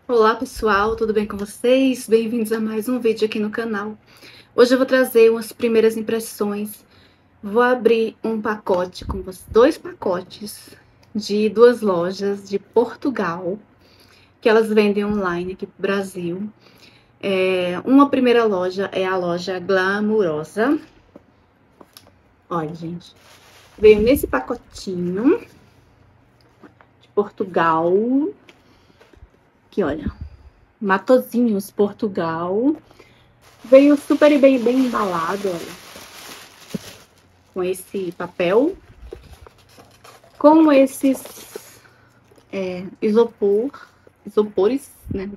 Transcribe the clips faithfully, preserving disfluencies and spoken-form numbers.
Olá pessoal, tudo bem com vocês? Bem-vindos a mais um vídeo aqui no canal. Hoje eu vou trazer umas primeiras impressões. Vou abrir um pacote com vocês, dois pacotes de duas lojas de Portugal, que elas vendem online aqui pro Brasil. É, uma primeira loja é a loja Glamurosa. Olha, gente, veio nesse pacotinho de Portugal. Aqui, olha. Matozinhos, Portugal. Veio super bem, bem embalado, olha. Com esse papel. Com esses é, isopor, isopores, né?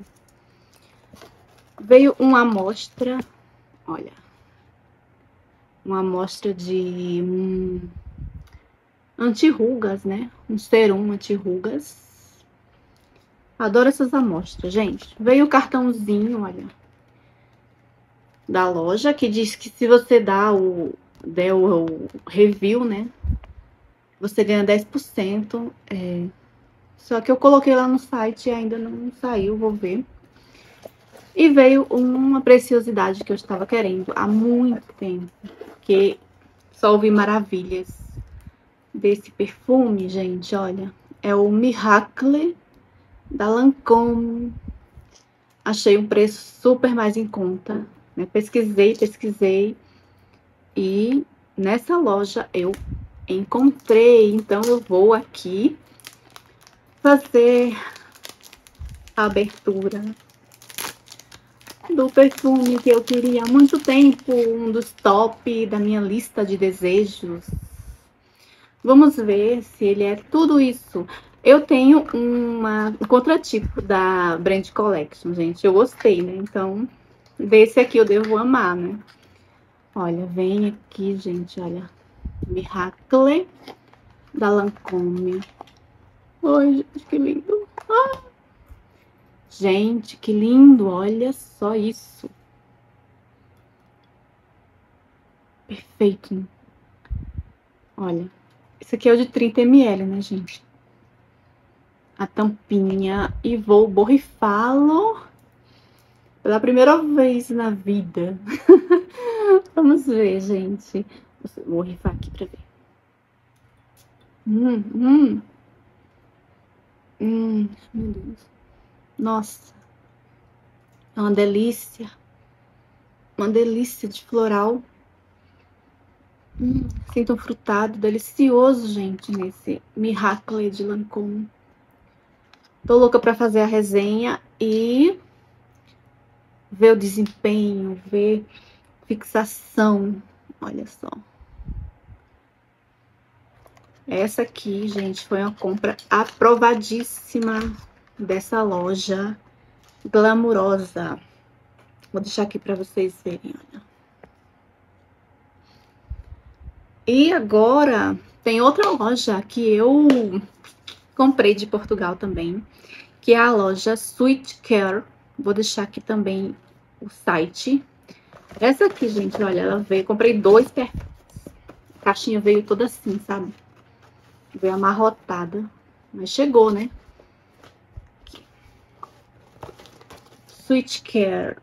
Veio uma amostra, olha. Uma amostra de um, anti-rugas, né? Um serum anti-rugas. Adoro essas amostras, gente. Veio o cartãozinho, olha, da loja, que diz que se você dá o, der o, o review, né, você ganha dez por cento. É... Só que eu coloquei lá no site e ainda não saiu, vou ver. E veio uma preciosidade que eu estava querendo há muito tempo, que só ouvi maravilhas desse perfume, gente, olha. É o Miracle da Lancôme. Achei um preço super mais em conta, né? Pesquisei, pesquisei. E nessa loja eu encontrei. Então eu vou aqui fazer a abertura do perfume que eu queria há muito tempo. Um dos top da minha lista de desejos. Vamos ver se ele é tudo isso. Eu tenho uma, um contratipo da Brand Collection, gente. Eu gostei, né? Então, desse aqui eu devo amar, né? Olha, vem aqui, gente, olha. Miracle da Lancôme. Ai, gente, que lindo. Ah! Gente, que lindo. Olha só isso. Perfeito. Olha, esse aqui é o de trinta mililitros, né, gente? A tampinha, e vou borrifá-lo pela primeira vez na vida. Vamos ver, gente. Vou borrifar aqui pra ver. Hum, hum. Hum, meu Deus. Nossa. É uma delícia. Uma delícia de floral. Hum, sinto um frutado delicioso, gente, nesse Miracle de Lancôme. Tô louca pra fazer a resenha e ver o desempenho, ver fixação. Olha só. Essa aqui, gente, foi uma compra aprovadíssima dessa loja Glamurosa. Vou deixar aqui pra vocês verem, olha. E agora tem outra loja que eu comprei de Portugal também, que é a loja Sweet Care. Vou deixar aqui também o site. Essa aqui, gente, olha, ela veio, comprei dois perfumes. A caixinha veio toda assim, sabe? Veio amarrotada, mas chegou, né? Aqui. Sweet Care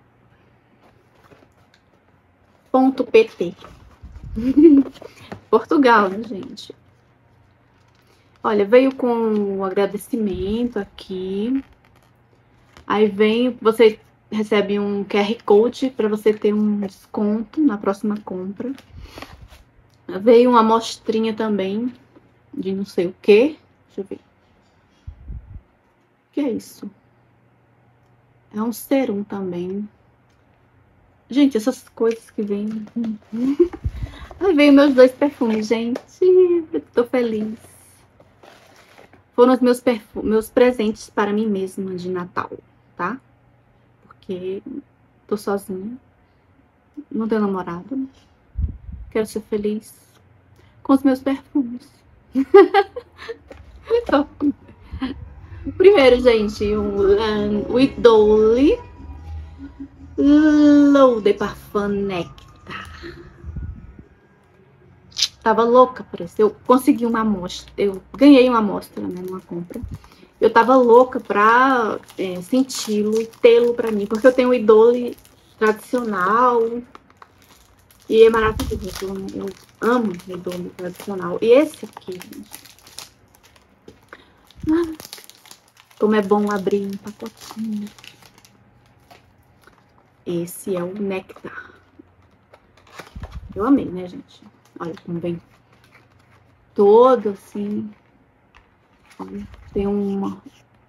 ponto pt. Portugal, né, gente? Olha, veio com o agradecimento aqui. Aí vem, você recebe um Q R Code para você ter um desconto na próxima compra. Veio uma amostrinha também de não sei o que. Deixa eu ver. O que é isso? É um serum também. Gente, essas coisas que vêm. Aí veio meus dois perfumes, gente. Eu tô feliz. Foram os meus, perfumes, meus presentes para mim mesma de Natal, tá? Porque tô sozinha. Não tenho namorado. Quero ser feliz com os meus perfumes. Primeiro, gente, o With Dolly L'Eau de Parfum Nectar. Tava louca por isso. Eu consegui uma amostra. Eu ganhei uma amostra, né, numa compra. Eu tava louca pra é, senti-lo e tê-lo pra mim, porque eu tenho um idole tradicional e é maravilhoso. Eu amo idole tradicional. E esse aqui, gente. Ah, como é bom abrir um pacotinho. Esse é o néctar. Eu amei, né, gente? Olha como vem todo assim. Olha, tem uma...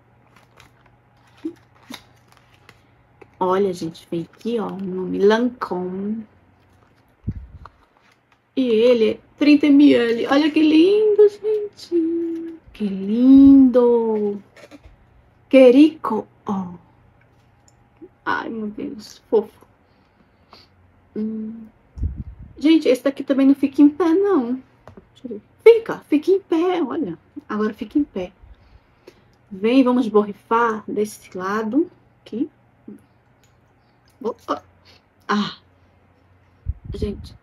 Olha, gente, vem aqui, ó, o nome Lancôme. E ele é trinta mililitros. Olha que lindo, gente. Que lindo. Que rico. Oh. Ai, meu Deus, fofo. Hum. Gente, esse daqui também não fica em pé, não. Deixa eu ver. Fica, fica em pé, olha. Agora fica em pé. Vem, vamos borrifar desse lado. Aqui. Opa. Ah. Gente.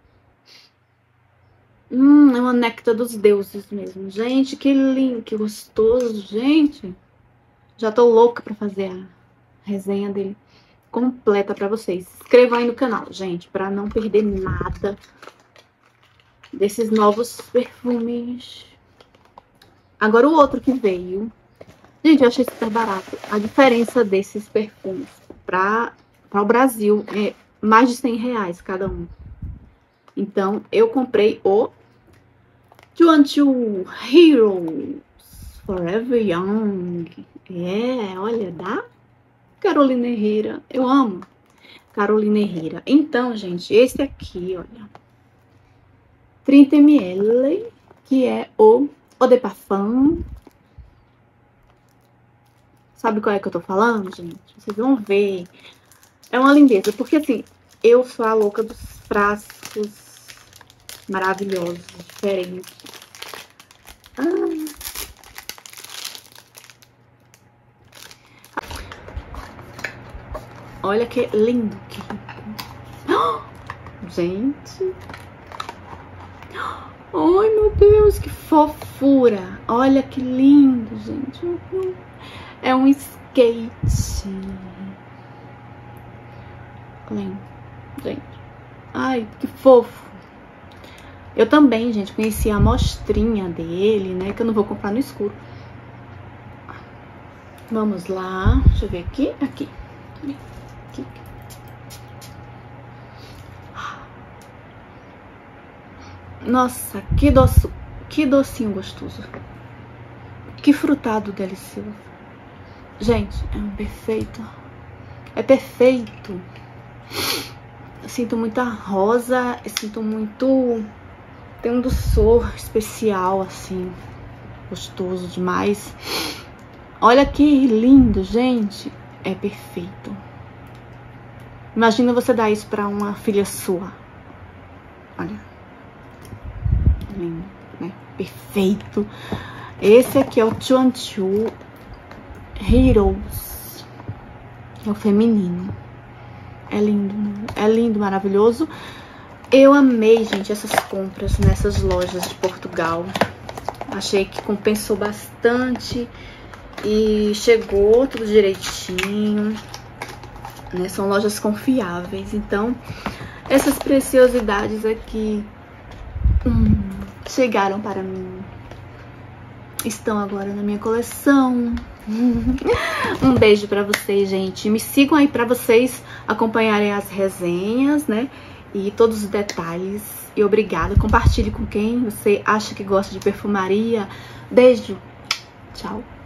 Hum, é uma néctar dos deuses mesmo. Gente, que lindo, que gostoso, gente. Já tô louca pra fazer a resenha dele completa pra vocês. Se inscrevam aí no canal, gente, pra não perder nada desses novos perfumes. Agora o outro que veio. Gente, eu achei super barato. A diferença desses perfumes pra, pra o Brasil é mais de cem reais cada um. Então, eu comprei o Twenty Heroes Forever Young. É, olha, da Carolina Herrera. Eu amo Carolina Herrera. Então, gente, esse aqui, olha, trinta mililitros, que é o Eau de Parfum. Sabe qual é que eu tô falando, gente? Vocês vão ver. É uma lindeza, porque assim, eu sou a louca dos frascos maravilhosos, diferentes. Ah. Olha que lindo, que oh, gente. Ai, meu Deus, que fofura. Olha que lindo, gente. É um skate. Lindo, gente. Ai, que fofo. Eu também, gente, conheci a amostrinha dele, né? Que eu não vou comprar no escuro. Vamos lá. Deixa eu ver aqui. Aqui. Aqui. Nossa, que doce, que docinho gostoso. Que frutado delicioso. Gente, é um perfeito. É perfeito. Eu sinto muita rosa, eu sinto muito... Tem um doçor especial, assim, gostoso demais. Olha que lindo, gente. É perfeito. Imagina você dar isso pra uma filha sua. Olha. Lindo, né? Perfeito. Esse aqui é o Twenty Heroes. É o feminino. É lindo, né? É lindo, maravilhoso. Eu amei, gente, essas compras nessas lojas de Portugal. Achei que compensou bastante. E chegou tudo direitinho, né? São lojas confiáveis. Então, essas preciosidades aqui hum, chegaram para mim. Estão agora na minha coleção. Um beijo pra vocês, gente. Me sigam aí pra vocês acompanharem as resenhas, né? E todos os detalhes. E obrigada. Compartilhe com quem você acha que gosta de perfumaria. Beijo. Tchau.